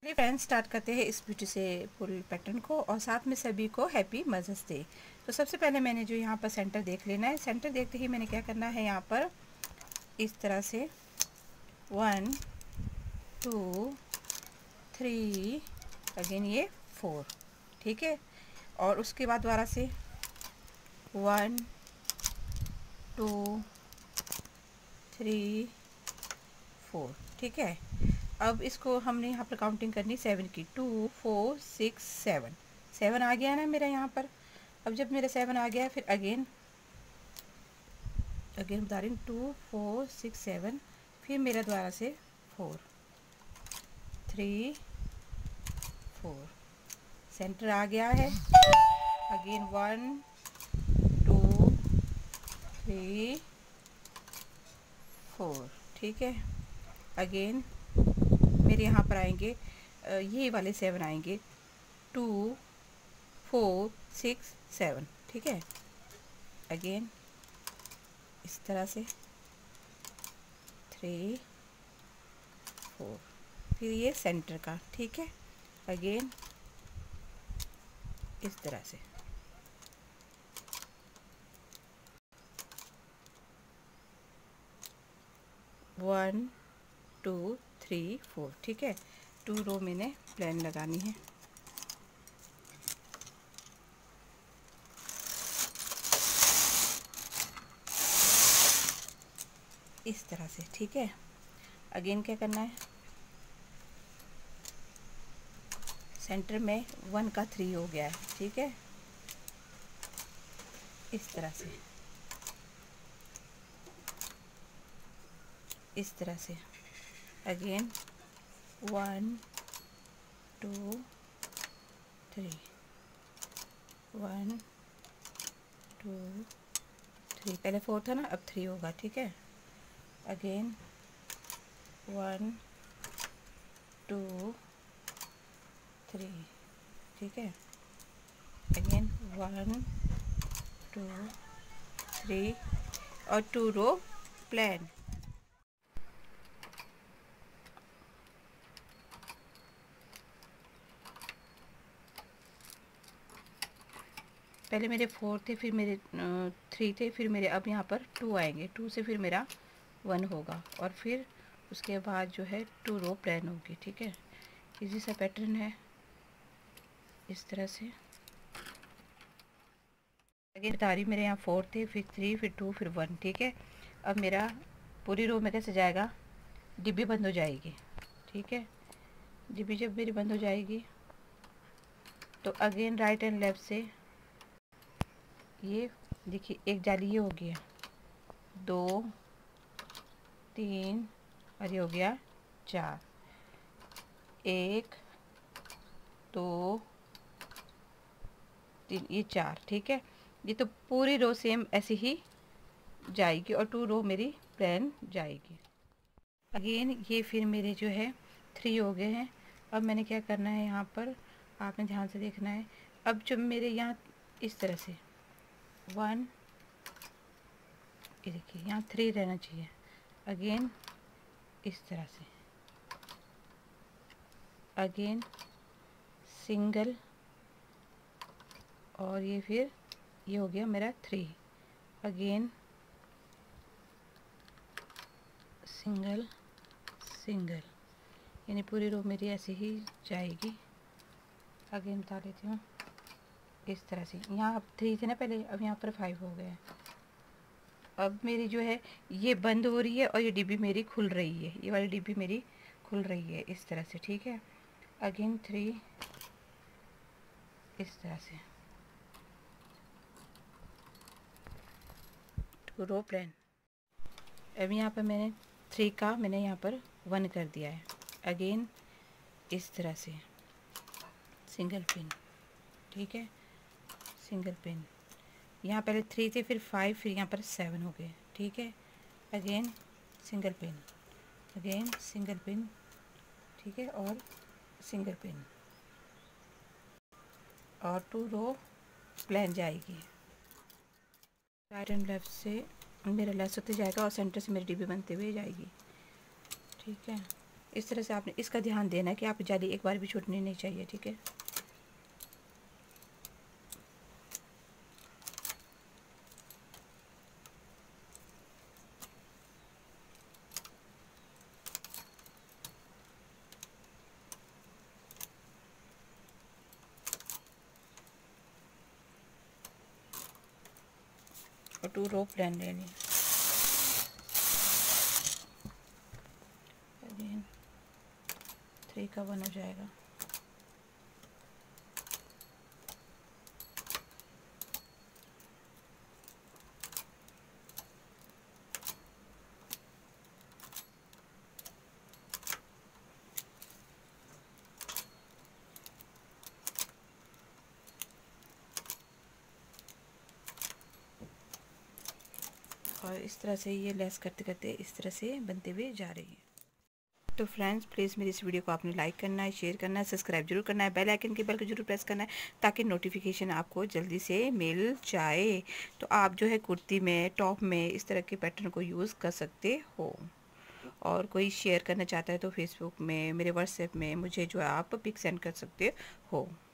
Friends, start करते हैं इस ब्यूटीफुल पैटर्न को और साथ में सभी को हैप्पी मदर्स डे। तो सबसे पहले मैंने जो यहाँ पर सेंटर देख लेना है। सेंटर देखते ही मैंने क्या करना है, यहाँ पर इस तरह से 1 2 3 अगेन ये 4, ठीक है। और उसके बाद दोबारा से 1 2 3 4, ठीक है। अब इसको हमने यहाँ पर काउंटिंग करनी 7 की, 2 4 6 7, 7 आ गया ना मेरा यहाँ पर। अब जब मेरा 7 आ गया, फिर अगेन बता रही हूँ 2 4 6 7, फिर मेरा दोबारा से 4 3 4, सेंटर आ गया है। अगेन 1 2 3 4, ठीक है। अगेन मेरे यहाँ पर आएंगे ये वाले 7 आएंगे, 2 4 6 7, ठीक है। अगेन इस तरह से 3 4, फिर ये सेंटर का, ठीक है। अगेन इस तरह से 1 2 3 4, ठीक है। 2 रो मैंने प्लेन लगानी है। इस तरह से, ठीक है। अगेन क्या करना है, सेंटर में 1 का 3 हो गया है, ठीक है। इस तरह से, इस तरह से अगेन 1 2 3, 1 2 3, पहले 4 था ना, अब 3 होगा, ठीक है। अगेन 1 2 3, ठीक है। अगेन 1 2 3 और 2 रो प्लेन। पहले मेरे 4 थे, फिर मेरे 3 थे, फिर मेरे अब यहाँ पर 2 आएंगे। 2 से फिर मेरा 1 होगा और फिर उसके बाद जो है 2 रो प्लेन होगी, ठीक है। इजी सा पैटर्न है, इस तरह से। आगे बता रही, मेरे यहाँ 4 थे, फिर 3, फिर 2, फिर 1, ठीक है। अब मेरा पूरी रो में कैसे जाएगा, डिब्बी बंद हो जाएगी, ठीक है। डिब्बी जब मेरी बंद हो जाएगी तो अगेन राइट एंड लेफ्ट से ये देखिए, एक जाली ये हो गया, 2 3 और ये हो गया 4, 1 2 3, ये 4, ठीक है। ये तो पूरी रो सेम ऐसे ही जाएगी और 2 रो मेरी प्लेन जाएगी। अगेन ये फिर मेरे जो है 3 हो गए हैं। अब मैंने क्या करना है, यहाँ पर आपने ध्यान से देखना है। अब जब मेरे यहाँ इस तरह से 1, ये देखिए यहाँ 3 रहना चाहिए। अगेन इस तरह से, अगेन सिंगल, और ये फिर ये हो गया मेरा 3। अगेन सिंगल सिंगल, यानी पूरी रो मेरी ऐसे ही जाएगी। अगेन बता देती हूँ, इस तरह से। यहाँ अब 3 थे ना पहले, अब यहाँ पर 5 हो गए। अब मेरी जो है ये बंद हो रही है और ये डिब्बी मेरी खुल रही है, ये वाली डिब्बी मेरी खुल रही है इस तरह से, ठीक है। अगेन 3 इस तरह से, 2 रो प्लेन। अब यहाँ पर मैंने 3 का मैंने यहाँ पर 1 कर दिया है। अगेन इस तरह से सिंगल पिन, ठीक है, सिंगल पिन। यहाँ पहले 3 थे, फिर 5, फिर यहाँ पर 7 हो गए, ठीक है। Again single pin, again single pin, ठीक है, और सिंगल पिन, और 2 रो प्लेन जाएगी। राइट एंड लेफ्ट से मेरा लेस होते जाएगा और सेंटर से मेरी डिब्बी बनते हुए जाएगी, ठीक है। इस तरह से आपने इसका ध्यान देना है कि आप जाली एक बार भी छूटनी नहीं चाहिए, ठीक है। और 2 रो प्लेन लेनी है। अगेन 3 का 1 हो जाएगा। और इस तरह से ये लेस करते करते इस तरह से बनते हुए जा रही है। तो फ्रेंड्स, प्लीज़ मेरी इस वीडियो को आपने लाइक करना है, शेयर करना है, सब्सक्राइब जरूर करना है, बेल आइकन के बेल को जरूर प्रेस करना है ताकि नोटिफिकेशन आपको जल्दी से मिल जाए। तो आप जो है कुर्ती में, टॉप में इस तरह के पैटर्न को यूज़ कर सकते हो। और कोई शेयर करना चाहता है तो फेसबुक में, मेरे व्हाट्सएप में मुझे जो है आप पिक सेंड कर सकते हो।